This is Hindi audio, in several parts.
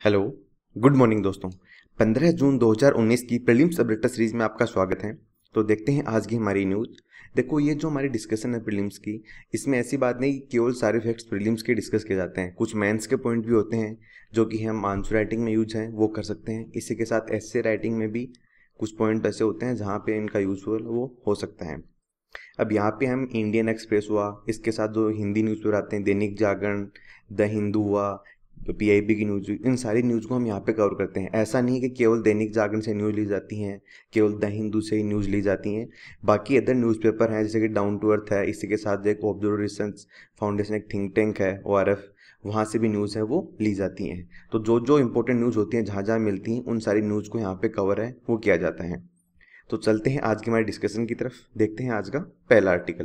हेलो, गुड मॉर्निंग दोस्तों। 15 जून 2019 की प्रीलिम्स अपडेटर सीरीज में आपका स्वागत है। तो देखते हैं आज की हमारी न्यूज़। देखो, ये जो हमारी डिस्कशन है प्रीलिम्स की, इसमें ऐसी बात नहीं कि केवल सारे फैक्ट्स प्रीलिम्स के डिस्कस किए जाते हैं। कुछ मेंस के पॉइंट भी होते हैं जो कि हम आंसर राइटिंग में यूज हैं, वो कर सकते हैं। इसी के साथ एस्से राइटिंग में भी कुछ पॉइंट ऐसे होते हैं जहाँ पे इनका यूजफुल वो हो सकता है। अब यहाँ पे हम इंडियन एक्सप्रेस हुआ, इसके साथ जो हिंदी न्यूज़पेपर आते हैं, दैनिक जागरण, द हिंदू हुआ, पीआईबी की न्यूज़, इन सारी न्यूज़ को हम यहाँ पे कवर करते हैं। ऐसा नहीं है कि केवल दैनिक जागरण से न्यूज़ ली जाती हैं, केवल द हिंदू से ही न्यूज़ ली जाती हैं। बाकी अदर न्यूज़पेपर हैं जैसे कि डाउन टू अर्थ है, इसी के साथ एक ऑब्जर्वर रिसर्च फाउंडेशन एक थिंक टैंक है ORF, वहाँ से भी न्यूज़ है वो ली जाती हैं। तो जो जो इंपॉर्टेंट न्यूज़ होती हैं, जहाँ जहाँ मिलती हैं, उन सारी न्यूज़ को यहाँ पे कवर है वो किया जाता है। तो चलते हैं आज की हमारी डिस्कशन की तरफ। देखते हैं आज का पहला आर्टिकल।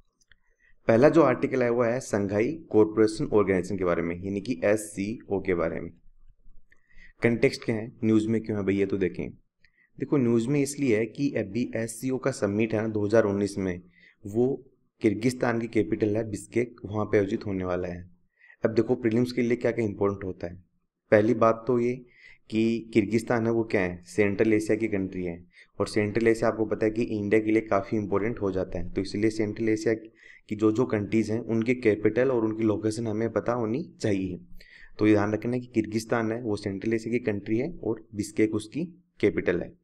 पहला जो आर्टिकल है वो है संघाई कॉरपोरेशन ऑर्गेनाइजेशन के बारे में, यानी कि SCO के बारे में। कंटेक्स्ट क्या है, न्यूज़ में क्यों है भैया, तो देखें। देखो, न्यूज़ में इसलिए है कि अभी SCO का समिट है ना 2019 में, वो किर्गिस्तान की कैपिटल है बिश्केक, वहाँ पे आयोजित होने वाला है। अब देखो, प्रीलिम्स के लिए क्या क्या इंपॉर्टेंट होता है। पहली बात तो ये कि किर्गिस्तान है वो क्या है, सेंट्रल एशिया की कंट्री है। और सेंट्रल एशिया आपको पता है कि इंडिया के लिए काफ़ी इंपॉर्टेंट हो जाता है। तो इसलिए सेंट्रल एशिया की जो जो कंट्रीज़ हैं उनके कैपिटल और उनकी लोकेशन हमें पता होनी चाहिए। तो ये ध्यान रखना है कि किर्गिस्तान है वो सेंट्रल एशिया की कंट्री है और बिश्केक उसकी कैपिटल है।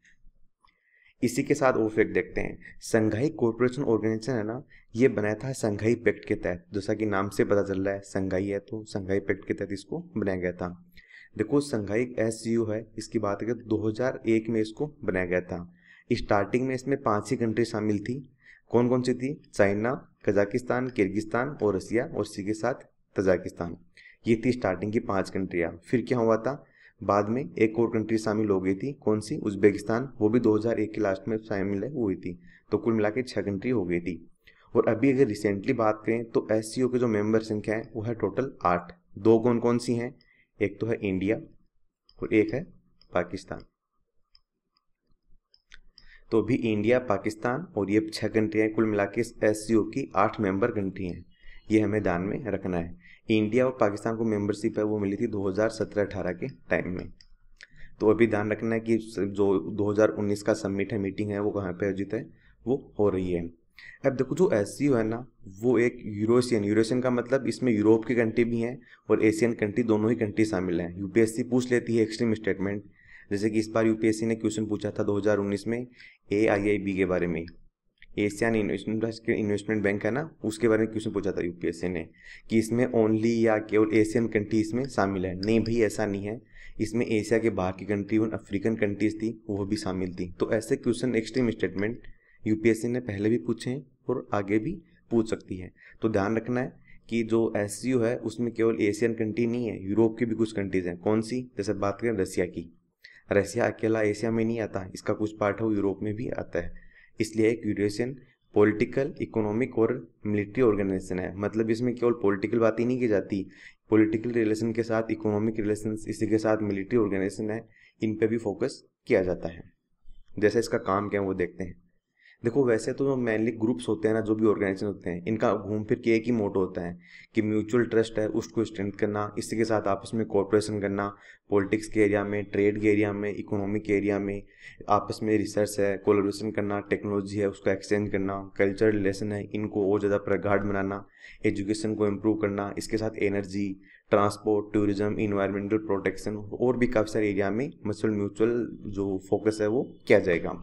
इसी के साथ वो फैक्ट देखते हैं। संघाई कॉरपोरेशन ऑर्गेनाइजेशन है ना, ये बनाया था संघाई पैक्ट के तहत। जैसा कि नाम से पता चल रहा है संघाई है, तो संघाई पैक्ट के तहत इसको बनाया गया था। देखो, संघाई SCO है, इसकी बात करें तो 2001 में इसको बनाया गया था। स्टार्टिंग में इसमें 5 ही कंट्री शामिल थी। कौन कौन सी थी? चाइना, कजाकिस्तान, किर्गिस्तान और रसिया, और इसी के साथ तजाकिस्तान। ये थी स्टार्टिंग की 5 कंट्रियाँ। फिर क्या हुआ था, बाद में एक और कंट्री शामिल हो गई थी। कौन सी? उज्बेकिस्तान, वो भी 2001 के लास्ट में शामिल हुई थी। तो कुल मिला के 6 कंट्री हो गई थी। और अभी अगर रिसेंटली बात करें तो SCO के जो मेंबर संख्या है वो है टोटल 8। दो कौन कौन सी हैं? एक तो है इंडिया और एक है पाकिस्तान। तो अभी इंडिया, पाकिस्तान और ये 6 कंट्री हैं, कुल मिला के SCO की 8 मेंबर कंट्री हैं। ये हमें ध्यान में रखना है। इंडिया और पाकिस्तान को मेंबरशिप है वो मिली थी 2017-18 के टाइम में। तो अभी ध्यान रखना है कि जो 2019 का समिट है, मीटिंग है, वो कहाँ पे आयोजित है, वो हो रही है। अब देखो, जो SCO है ना, वो एक यूरेशियन का मतलब इसमें यूरोप की कंट्री भी हैं और एशियन कंट्री, दोनों ही कंट्री शामिल हैं। UPSC पूछ लेती है एक्सट्रीम स्टेटमेंट। जैसे कि इस बार UPSC ने क्वेश्चन पूछा था 2019 में AIIB के बारे में, एशियन इन्वेस्टमेंट बैंक है ना, उसके बारे में क्वेश्चन पूछा था UPSC ने कि इसमें ओनली या केवल एशियन कंट्री इसमें शामिल है। नहीं भाई, ऐसा नहीं है। इसमें एशिया के बाहर की कंट्री, उन अफ्रीकन कंट्रीज थी, वो भी शामिल थी। तो ऐसे क्वेश्चन एक्सट्रीम स्टेटमेंट UPSC ने पहले भी पूछे हैं और आगे भी पूछ सकती है। तो ध्यान रखना है कि जो SCO है उसमें केवल एशियन कंट्री नहीं है, यूरोप की भी कुछ कंट्रीज हैं। कौन सी? जैसे बात करें रसिया की, रसिया अकेला एशिया में नहीं आता, इसका कुछ पार्ट है वो यूरोप में भी आता है। इसलिए एक यूरेशियन पॉलिटिकल, इकोनॉमिक और मिलिट्री ऑर्गेनाइजेशन है। मतलब इसमें केवल पॉलिटिकल बात ही नहीं की जाती, पॉलिटिकल रिलेशन के साथ इकोनॉमिक रिलेशन, इसी के साथ मिलिट्री ऑर्गेनाइजेशन है, इन पे भी फोकस किया जाता है। जैसे इसका काम क्या है वो देखते हैं। देखो, वैसे तो जो मेनली ग्रुप्स होते हैं ना, जो भी ऑर्गेनाइजेशन होते हैं, इनका घूम फिर के एक ही मोटो होता है कि म्यूचुअल ट्रस्ट है उसको स्ट्रेंथ करना, इसी के साथ आपस में कोऑपरेशन करना, पॉलिटिक्स के एरिया में, ट्रेड के एरिया में, इकोनॉमिक के एरिया में, आपस में रिसर्च है, कोलैबोरेशन करना, टेक्नोलॉजी है उसको एक्सचेंज करना, कल्चरल रिलेशन है इनको और ज़्यादा प्रगाढ़ बनाना, एजुकेशन को इम्प्रूव करना, इसके साथ energy, transport, tourism, environmental protection और भी काफ़ी सारे एरिया में मसल म्यूचुअल जो फोकस है वो किया जाएगा।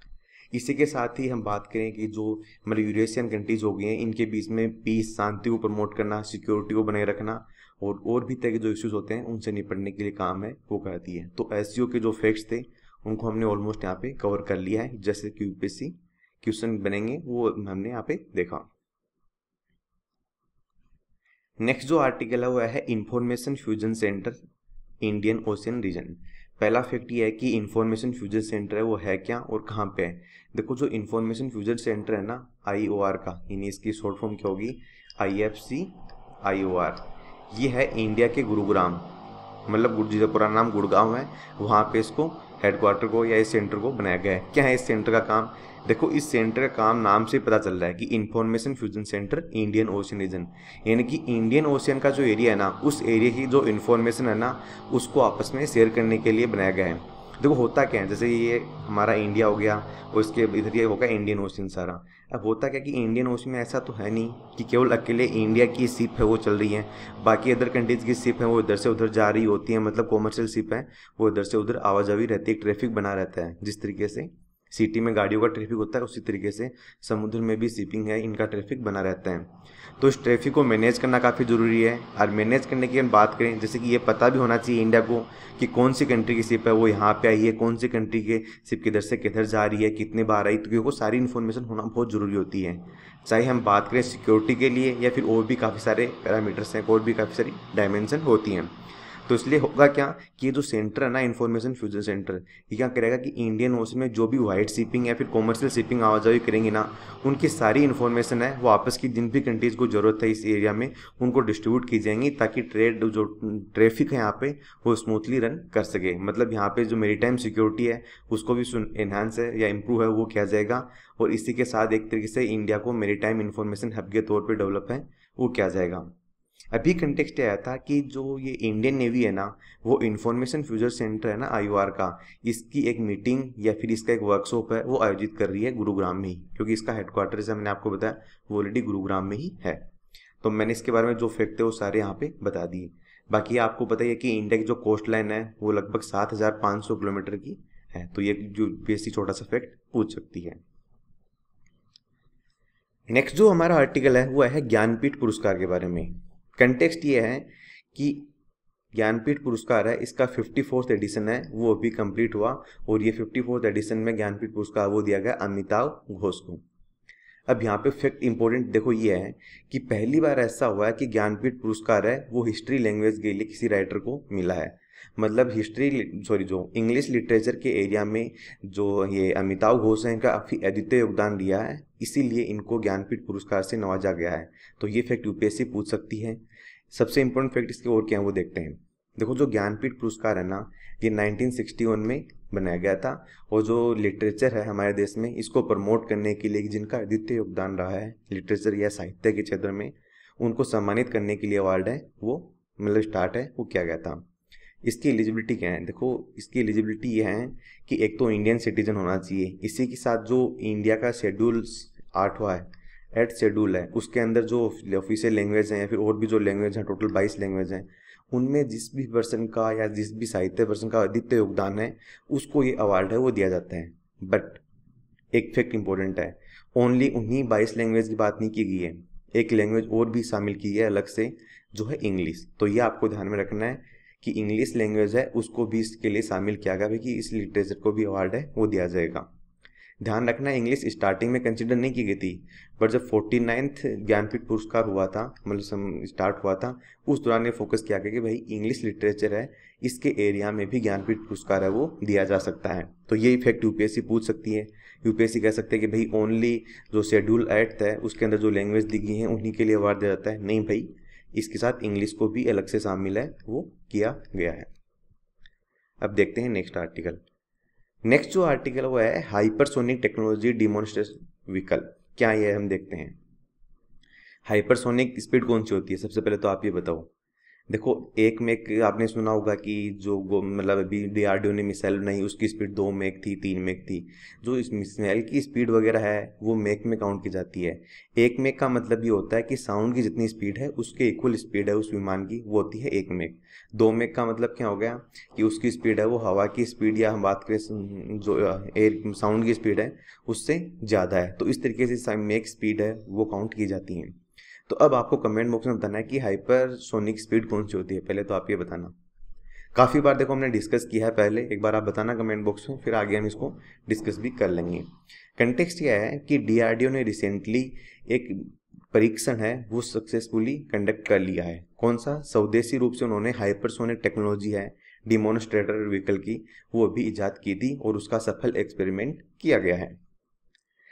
इसी के साथ ही हम बात करें कि जो हमारे यूरेशियन कंट्रीज हो गई हैं, इनके बीच में पीस, शांति को प्रमोट करना, सिक्योरिटी को बनाए रखना और भी तरह के जो इश्यूज होते हैं उनसे निपटने के लिए काम है वो करती है। तो SCO के जो फैक्ट्स थे उनको हमने ऑलमोस्ट यहाँ पे कवर कर लिया है। जैसे कि UPSC क्वेश्चन बनेंगे वो हमने यहाँ पे देखा। नेक्स्ट जो आर्टिकल है वो है information fusion centre Indian Ocean region. पहला फैक्ट ये है कि इंफॉर्मेशन फ्यूजन सेंटर है वो है क्या और कहाँ पे है। देखो, जो इंफॉर्मेशन फ्यूजन सेंटर है ना IOR का, यानी इसकी शॉर्ट फॉर्म क्या होगी, IFC IOR, ये है इंडिया के गुरुग्राम, मतलब जिसका पूरा नाम गुड़गांव है, वहाँ पे इसको हेडक्वार्टर को या इस सेंटर को बनाया गया है। क्या है इस सेंटर का काम? देखो इस सेंटर का काम नाम से पता चल रहा है कि information fusion centre Indian Ocean region, यानी कि इंडियन ओशियन का जो एरिया है ना, उस एरिया की जो इन्फॉर्मेशन है ना उसको आपस में शेयर करने के लिए बनाया गया है। देखो होता क्या है, जैसे ये हमारा इंडिया हो गया और इसके इधर ये होगा इंडियन ओशियन सारा। अब होता क्या कि इंडियन ओशियन में ऐसा तो है नहीं कि केवल अकेले इंडिया की शिप है वो चल रही है, बाकी अदर कंट्रीज की शिप है वो इधर से उधर जा रही होती है, मतलब कॉमर्शियल शिप है वो इधर से उधर आवाजाही रहती है, ट्रैफिक बना रहता है। जिस तरीके से सिटी में गाड़ियों का ट्रैफिक होता है उसी तरीके से समुद्र में भी शिपिंग है, इनका ट्रैफिक बना रहता है। तो इस ट्रैफिक को मैनेज करना काफ़ी ज़रूरी है। और मैनेज करने की हम बात करें, जैसे कि ये पता भी होना चाहिए इंडिया को कि कौन सी कंट्री की शिप है वो यहाँ पे आई है, कौन सी कंट्री के शिप किधर से किधर जा रही है, कितने बार आई, तो क्योंकि वो सारी इन्फॉर्मेशन होना बहुत ज़रूरी होती है। चाहे हम बात करें सिक्योरिटी के लिए या फिर और भी काफ़ी सारे पैरामीटर्स हैं, और भी काफ़ी सारी डायमेंशन होती हैं। तो इसलिए होगा क्या कि ये जो सेंटर है ना इन्फॉर्मेशन फ्यूजन सेंटर, ये क्या करेगा कि इंडियन ओशन में जो भी वाइट शिपिंग या फिर कॉमर्शियल शिपिंग आवाजाही करेंगे ना, उनकी सारी इन्फॉर्मेशन है वो आपस की जिन भी कंट्रीज़ को ज़रूरत है इस एरिया में उनको डिस्ट्रीब्यूट की जाएंगी, ताकि ट्रेड जो ट्रैफिक है यहाँ पे वो स्मूथली रन कर सके। मतलब यहाँ पे जो मेरीटाइम सिक्योरिटी है उसको भी एनहांस है या इम्प्रूव है वो किया जाएगा, और इसी के साथ एक तरीके से इंडिया को मेरीटाइम इन्फॉर्मेशन हब के तौर पर डेवलप है वो किया जाएगा। अभी कंटेक्स्ट आया था कि जो ये इंडियन नेवी है ना, वो इन्फॉर्मेशन फ्यूजन सेंटर है ना IOR का, इसकी एक मीटिंग या फिर इसका एक वर्कशॉप है वो आयोजित कर रही है गुरुग्राम में ही, क्योंकि इसका हेडक्वार्टर जैसे मैंने आपको बताया वो ऑलरेडी गुरुग्राम में ही है। तो मैंने इसके बारे में जो फैक्ट है वो सारे यहाँ पे बता दिए। बाकी आपको पता है कि इंडिया की जो कोस्ट लाइन है वो लगभग 7,500 किलोमीटर की है, तो ये जो बेसिक छोटा सा फैक्ट पूछ सकती है। नेक्स्ट जो हमारा आर्टिकल है वो है ज्ञानपीठ पुरस्कार के बारे में। कंटेक्स्ट ये है कि ज्ञानपीठ पुरस्कार है, इसका 54th एडिशन है वो अभी कंप्लीट हुआ, और ये 54th एडिशन में ज्ञानपीठ पुरस्कार वो दिया गया अमिताभ घोष को। अब यहाँ पे फैक्ट इंपॉर्टेंट देखो ये है कि पहली बार ऐसा हुआ है कि ज्ञानपीठ पुरस्कार है वो हिस्ट्री लैंग्वेज के लिए किसी राइटर को मिला है। मतलब जो इंग्लिश लिटरेचर के एरिया में जो ये अमिताभ घोष हैं इनका काफ़ी अद्वितीय योगदान दिया है, इसीलिए इनको ज्ञानपीठ पुरस्कार से नवाजा गया है। तो ये फैक्ट यूपीएससी पूछ सकती है। सबसे इंपॉर्टेंट फैक्ट इसके और क्या है वो देखते हैं। देखो जो ज्ञानपीठ पुरस्कार है ना, ये 1961 में बनाया गया था, और जो लिटरेचर है हमारे देश में इसको प्रमोट करने के लिए जिनका अद्वितीय योगदान रहा है लिटरेचर या साहित्य के क्षेत्र में, उनको सम्मानित करने के लिए अवार्ड है वो मतलब स्टार्ट है वो किया गया था। इसकी एलिजिबिलिटी क्या है? देखो इसकी एलिजिबिलिटी ये है कि एक तो इंडियन सिटीजन होना चाहिए, इसी के साथ जो इंडिया का शेड्यूल 8वां है 8th शेड्यूल है उसके अंदर जो ऑफिशियल लैंग्वेज हैं या फिर और भी जो लैंग्वेज हैं, टोटल 22 लैंग्वेज हैं, उनमें जिस भी पर्सन का या जिस भी साहित्य पर्सन का अद्वितीय योगदान है उसको ये अवार्ड है वो दिया जाता है। बट एक फैक्ट इंपॉर्टेंट है, ओनली उन्हीं 22 लैंग्वेज की बात नहीं की गई है, एक लैंग्वेज और भी शामिल की है अलग से जो है इंग्लिश। तो ये आपको ध्यान में रखना है कि इंग्लिश लैंग्वेज है उसको भी इसके लिए शामिल किया गया है कि इस लिटरेचर को भी अवार्ड है वो दिया जाएगा। ध्यान रखना इंग्लिश स्टार्टिंग में कंसिडर नहीं की गई थी, बट जब 49th ज्ञानपीठ पुरस्कार हुआ था मतलब स्टार्ट हुआ था उस दौरान ये फोकस किया गया कि भाई इंग्लिश लिटरेचर है इसके एरिया में भी ज्ञानपीठ पुरस्कार है वो दिया जा सकता है। तो ये इफेक्ट यूपीएससी पूछ सकती है। यूपीएससी कह सकते हैं कि भाई ओनली जो शेड्यूल 8 है उसके अंदर जो लैंग्वेज दी गई है उन्हीं के लिए अवार्ड दिया जाता है, नहीं भाई इसके साथ इंग्लिश को भी अलग से शामिल है वो किया गया है। अब देखते हैं नेक्स्ट आर्टिकल। नेक्स्ट जो आर्टिकल वो है हाइपरसोनिक टेक्नोलॉजी डिमॉन्स्ट्रेशन व्हीकल। क्या ये हम देखते हैं। हाइपरसोनिक स्पीड कौन सी होती है? सबसे पहले तो आप ये बताओ। देखो एक मेक आपने सुना होगा कि जो मतलब अभी डीआरडीओ ने मिसाइल बनाई उसकी स्पीड 2 मेक थी 3 मेक थी। जो इस मिसाइल की स्पीड वगैरह है वो मेक में काउंट की जाती है। 1 मेक का मतलब ये होता है कि साउंड की जितनी स्पीड है उसके इक्वल स्पीड है उस विमान की, वो होती है 1 मेक। 2 मेक का मतलब क्या हो गया कि उसकी स्पीड है वो हवा की स्पीड या हम बात करें जो एयर साउंड की स्पीड है उससे ज़्यादा है। तो इस तरीके से मेक स्पीड है वो काउंट की जाती है। तो अब आपको कमेंट बॉक्स में बताना है कि हाइपरसोनिक स्पीड कौन सी होती है। पहले तो आप ये बताना। काफ़ी बार देखो हमने डिस्कस किया है पहले, एक बार आप बताना कमेंट बॉक्स में, फिर आगे हम इसको डिस्कस भी कर लेंगे। कंटेक्स्ट यह है कि डीआरडीओ ने रिसेंटली एक परीक्षण है वो सक्सेसफुली कंडक्ट कर लिया है। कौन सा? स्वदेशी रूप से उन्होंने हाइपरसोनिक टेक्नोलॉजी है डिमॉन्स्ट्रेटर व्हीकल की वो भी इजाद की थी और उसका सफल एक्सपेरिमेंट किया गया है।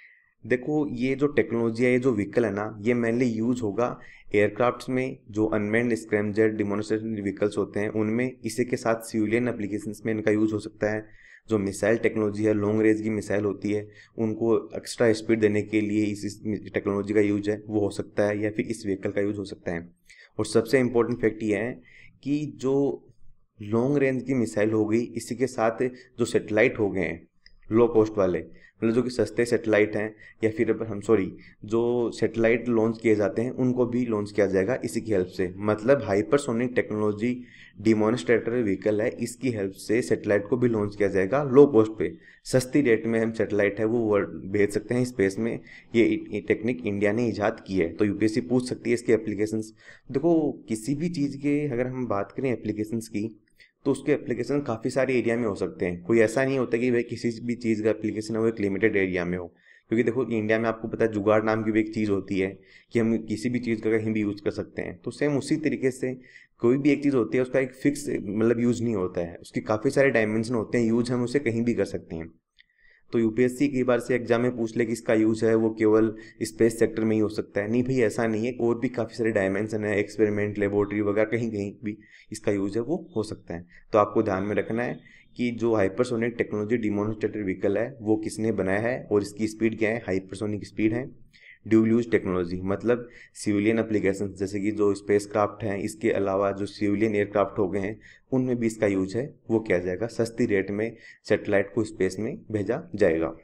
देखो ये जो टेक्नोलॉजी है, ये जो व्हीकल है ना, ये मेनली यूज होगा एयरक्राफ्ट्स में, जो अनमैन्ड स्क्रैमजेट डिमोन्स्ट्रेशन व्हीकल्स होते हैं उनमें। इसी के साथ सिविलियन एप्लीकेशंस में इनका यूज हो सकता है। जो मिसाइल टेक्नोलॉजी है, लॉन्ग रेंज की मिसाइल होती है, उनको एक्स्ट्रा स्पीड देने के लिए इस टेक्नोलॉजी का यूज है वो हो सकता है, या फिर इस व्हीकल का यूज हो सकता है। और सबसे इम्पोर्टेंट फैक्ट ये है कि जो लॉन्ग रेंज की मिसाइल हो गई, इसी के साथ जो सेटेलाइट हो गए हैं लो कॉस्ट वाले, मतलब जो कि सस्ते सेटेलाइट हैं, या फिर हम जो सेटेलाइट लॉन्च किए जाते हैं उनको भी लॉन्च किया जाएगा इसी की हेल्प से। मतलब हाइपरसोनिक टेक्नोलॉजी डिमॉन्स्ट्रेटर व्हीकल है, इसकी हेल्प से सेटेलाइट को भी लॉन्च किया जाएगा लो कॉस्ट पे। सस्ती रेट में हम सेटेलाइट है वो भेज सकते हैं स्पेस में। ये टेक्निक इंडिया ने ईजाद की है। तो यूपीएससी पूछ सकती है इसके एप्लीकेशंस। देखो किसी भी चीज़ के अगर हम बात करें एप्लीकेशंस की, तो उसके एप्लीकेशन काफ़ी सारे एरिया में हो सकते हैं। कोई ऐसा नहीं होता कि भाई किसी भी चीज़ का एप्लीकेशन है वो एक लिमिटेड एरिया में हो। क्योंकि देखो इंडिया में आपको पता है जुगाड़ नाम की भी एक चीज़ होती है कि हम किसी भी चीज़ का कहीं भी यूज़ कर सकते हैं। तो सेम उसी तरीके से कोई भी एक चीज़ होती है उसका एक फिक्स मतलब यूज़ नहीं होता है, उसकी काफ़ी सारे डायमेंशन होते हैं, यूज हम उसे कहीं भी कर सकते हैं। तो यूपीएससी कई बार से एग्जाम में पूछ ले कि इसका यूज है वो केवल स्पेस सेक्टर में ही हो सकता है। नहीं भाई, ऐसा नहीं है, और भी काफ़ी सारे डायमेंशन है, एक्सपेरिमेंट लेबोरेटरी वगैरह कहीं कहीं भी इसका यूज है वो हो सकता है। तो आपको ध्यान में रखना है कि जो हाइपरसोनिक टेक्नोलॉजी डिमॉन्स्ट्रेटेड व्हीकल है वो किसने बनाया है और इसकी स्पीड क्या है, हाइपरसोनिक स्पीड है। ड्यूल यूज टेक्नोलॉजी मतलब सिविलियन एप्लीकेशन जैसे कि जो स्पेस क्राफ्ट हैं, इसके अलावा जो सिविलियन एयरक्राफ्ट हो गए हैं उनमें भी इसका यूज है वो किया जाएगा। सस्ती रेट में सैटेलाइट को स्पेस में भेजा जाएगा।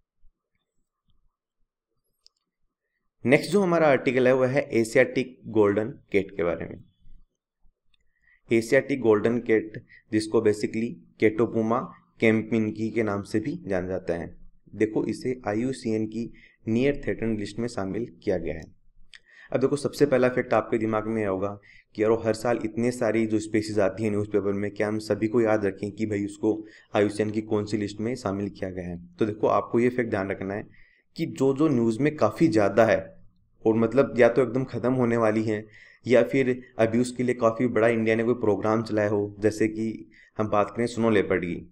नेक्स्ट जो हमारा आर्टिकल है वो है एशियाटिक गोल्डन केट के बारे में। एशियाटिक गोल्डन केट, जिसको बेसिकली केटोपुमा कैम्पिनकी के नाम से भी जाना जाता है। देखो इसे IUCN की नियर थ्रेटन लिस्ट में शामिल किया गया है। अब देखो सबसे पहला फैक्ट आपके दिमाग में होगा कि यार हर साल इतने सारी जो स्पीशीज आती है न्यूज़पेपर में, क्या हम सभी को याद रखें कि भाई उसको IUCN की कौन सी लिस्ट में शामिल किया गया है। तो देखो आपको ये फैक्ट ध्यान रखना है कि जो जो न्यूज़ में काफ़ी ज़्यादा है और मतलब या तो एकदम ख़त्म होने वाली हैं, या फिर अभी उसके लिए काफ़ी बड़ा इंडिया ने कोई प्रोग्राम चलाया हो, जैसे कि हम बात करें स्नो लेपर्ड की।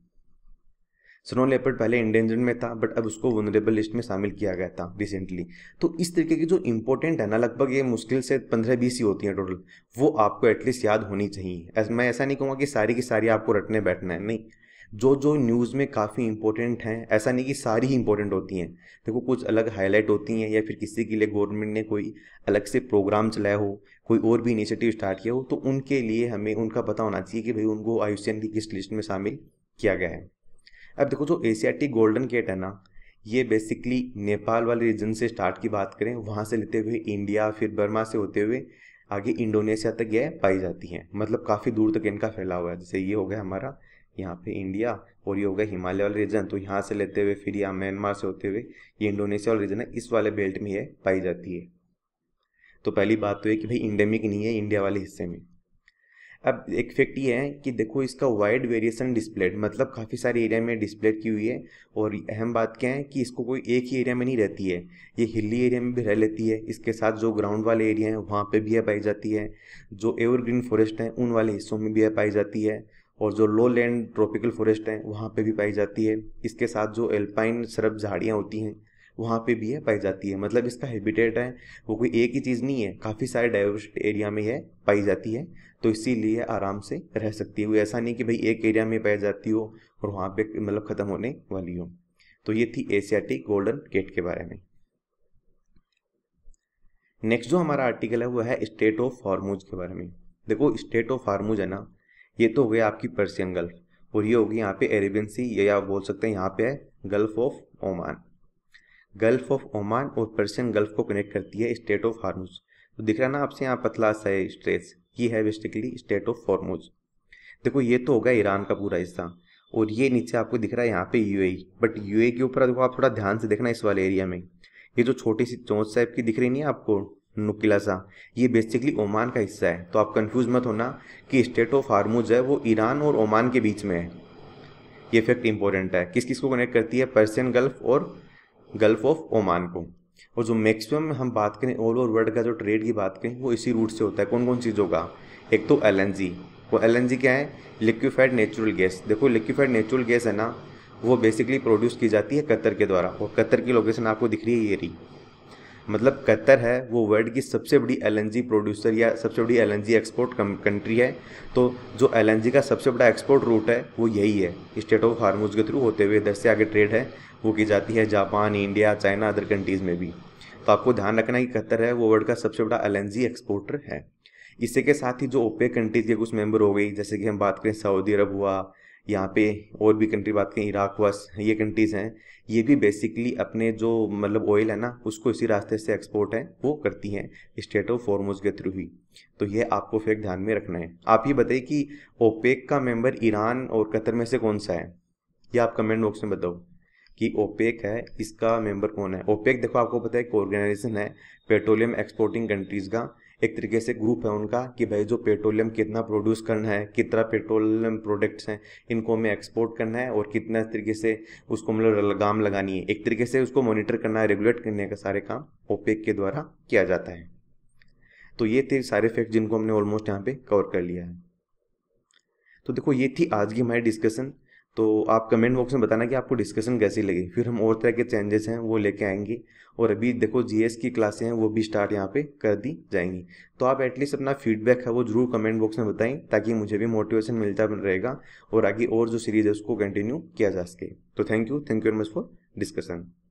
स्नो लेपर्ड पहले इंडेंजर्ड में था बट अब उसको वनरेबल लिस्ट में शामिल किया गया था रिसेंटली। तो इस तरीके की जो इंपॉर्टेंट है ना, लगभग ये मुश्किल से 15-20 ही होती हैं टोटल, वो आपको एटलीस्ट याद होनी चाहिए। मैं ऐसा नहीं कहूँगा कि सारी की सारी आपको रटने बैठना है, नहीं। जो जो न्यूज़ में काफ़ी इंपॉर्टेंट हैं, ऐसा नहीं कि सारी ही इंपॉर्टेंट होती हैं। देखो कुछ अलग हाईलाइट होती हैं, या फिर किसी के लिए गवर्नमेंट ने कोई अलग से प्रोग्राम चलाया हो, कोई और भी इनिशिएटिव स्टार्ट किया हो, तो उनके लिए हमें उनका पता होना चाहिए कि भाई उनको IUCN की किस लिस्ट में शामिल किया गया है। अब देखो जो एशियाटिक गोल्डन केट है ना, ये बेसिकली नेपाल वाले रीजन से स्टार्ट की बात करें, वहाँ से लेते हुए इंडिया, फिर बर्मा से होते हुए आगे इंडोनेशिया तक यह पाई जाती हैं। मतलब काफ़ी दूर तक इनका फैलाव हुआ है। जैसे ये हो गया हमारा यहाँ पे इंडिया, और ये हो गया हिमालय वाला रीजन, तो यहाँ से लेते हुए फिर यहाँ म्यांमार से होते हुए ये इंडोनेशिया वाला रीजन है, इस वाले बेल्ट में यह पाई जाती है। तो पहली बात तो ये कि भाई इंडेमिक नहीं है इंडिया वाले हिस्से में। अब एक फैक्ट ये है कि देखो इसका वाइड वेरिएशन डिस्प्लेड, मतलब काफ़ी सारे एरिया में डिस्प्ले की हुई है। और अहम बात क्या है कि इसको कोई एक ही एरिया में नहीं रहती है, ये हिली एरिया में भी रह लेती है। इसके साथ जो ग्राउंड वाले एरिया हैं वहाँ पे भी यह पाई जाती है, जो एवरग्रीन फॉरेस्ट हैं उन वाले हिस्सों में भी यह पाई जाती है, और जो लो लैंड ट्रॉपिकल फॉरेस्ट हैं वहाँ पे भी पाई जाती है। इसके साथ जो एल्पाइन सरब झाड़ियाँ होती हैं वहाँ पे भी यह पाई जाती है। मतलब इसका हैबिटेट है वो कोई एक ही चीज़ नहीं है, काफ़ी सारे डाइवर्स एरिया में यह पाई जाती है। तो इसीलिए आराम से रह सकती है वो, ऐसा नहीं कि भाई एक एरिया में पाई जाती हो और वहाँ पे मतलब ख़त्म होने वाली हो। तो ये थी एशियाटिक गोल्डन केट के बारे में। नेक्स्ट जो हमारा आर्टिकल है वो है स्टेट ऑफ हॉर्मुज के बारे में। देखो स्टेट ऑफ हॉर्मुज है ना, ये तो हो गया आपकी पर्शियन गल्फ, और ये होगी यहाँ पे अरेबियन सी, या आप बोल सकते हैं यहाँ पे है Gulf of Oman. Gulf of Oman और पर्शियन गल्फ को कनेक्ट करती है स्टेट ऑफ हॉर्मुज। तो दिख रहा है ना आपसे यहाँ पतला सा है स्ट्रेच, ये है बेसिकली स्टेट ऑफ हॉर्मुज। देखो ये तो होगा ईरान का पूरा हिस्सा, और ये नीचे आपको दिख रहा है यहाँ पे UAE। बट UAE के ऊपर देखो आप थोड़ा ध्यान से देखना, इस वाले एरिया में ये जो छोटी सी चोंच टाइप की दिख रही नहीं है आपको, नुकीला सा, ये बेसिकली ओमान का हिस्सा है। तो आप कंफ्यूज मत होना कि स्टेट ऑफ हॉर्मुज है वो ईरान और ओमान के बीच में है। ये फैक्ट इंपॉर्टेंट है, किस किस को कनेक्ट करती है, पर्शियन गल्फ और गल्फ ऑफ ओमान को। और जो मैक्सिमम हम बात करें ऑल ओवर वर्ल्ड का जो ट्रेड की बात करें वो इसी रूट से होता है। कौन कौन चीज़ों का, एक तो LNG। वो LNG क्या है, लिक्विफाइड नेचुरल गैस। देखो लिक्विफाइड नेचुरल गैस है ना, वो बेसिकली प्रोड्यूस की जाती है कतर के द्वारा, और कतर की लोकेशन आपको दिख रही है ये रही। मतलब कतर है वो वर्ल्ड की सबसे बड़ी एलएनजी प्रोड्यूसर या सबसे बड़ी एलएनजी एक्सपोर्ट कंट्री है। तो जो एलएनजी का सबसे बड़ा एक्सपोर्ट रूट है वो यही है, स्ट्रेट ऑफ हार्मुज के थ्रू होते हुए इधर से आगे ट्रेड है वो की जाती है Japan, India, China, other countries में भी। तो आपको ध्यान रखना है कि कतर है वो वर्ल्ड का सबसे बड़ा एलएनजी एक्सपोर्टर है। इसी के साथ ही जो ओपेक कंट्रीज़ के कुछ मेंबर हो गई, जैसे कि हम बात करें सऊदी अरब हुआ, यहाँ पे और भी कंट्री बात करें इराक हुआ, ये कंट्रीज़ हैं, ये भी बेसिकली अपने जो मतलब ऑयल है ना उसको इसी रास्ते से एक्सपोर्ट है वो करती हैं, स्ट्रेट ऑफ हॉर्मुज के थ्रू ही। तो ये आपको फैक्ट ध्यान में रखना है। आप ये बताइए कि ओपेक का मेंबर ईरान और कतर में से कौन सा है, ये आप कमेंट बॉक्स में बताओ कि ओपेक है इसका मेंबर कौन है। ओपेक देखो आपको पता है एक ऑर्गेनाइजेशन है पेट्रोलियम एक्सपोर्टिंग कंट्रीज़ का, एक तरीके से ग्रुप है उनका कि भाई जो पेट्रोलियम कितना प्रोड्यूस करना है, कितना पेट्रोलियम प्रोडक्ट्स हैं इनको हमें एक्सपोर्ट करना है और कितना तरीके से उसको मतलब लगाम लगानी है, एक तरीके से उसको मॉनिटर करना है, रेगुलेट करने का सारे काम ओपेक के द्वारा किया जाता है। तो ये थे सारे फैक्ट जिनको हमने ऑलमोस्ट यहाँ पे कवर कर लिया है। तो देखो ये थी आज की हमारी डिस्कशन। तो आप कमेंट बॉक्स में बताना कि आपको डिस्कशन कैसी लगी, फिर हम और तरह के चेंजेस हैं वो लेके आएंगे। और अभी देखो जीएस की क्लासें हैं वो भी स्टार्ट यहाँ पे कर दी जाएंगी। तो आप एटलीस्ट अपना फीडबैक है वो जरूर कमेंट बॉक्स में बताएं ताकि मुझे भी मोटिवेशन मिलता रहेगा और आगे और जो सीरीज है उसको कंटिन्यू किया जा सके। तो thank you very much for discussion.